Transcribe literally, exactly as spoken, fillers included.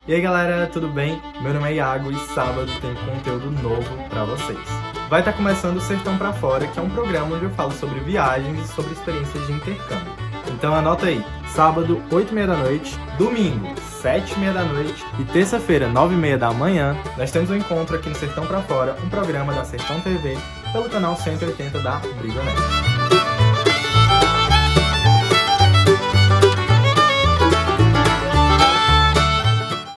E aí galera, tudo bem? Meu nome é Iago e sábado tem conteúdo novo pra vocês. Vai estar começando o Sertão Pra Fora, que é um programa onde eu falo sobre viagens e sobre experiências de intercâmbio. Então anota aí, sábado, oito e meia da noite, domingo, sete e meia da noite e terça-feira, nove e meia da manhã, nós temos um encontro aqui no Sertão Pra Fora, um programa da Sertão T V, pelo canal cento e oitenta da Briganet.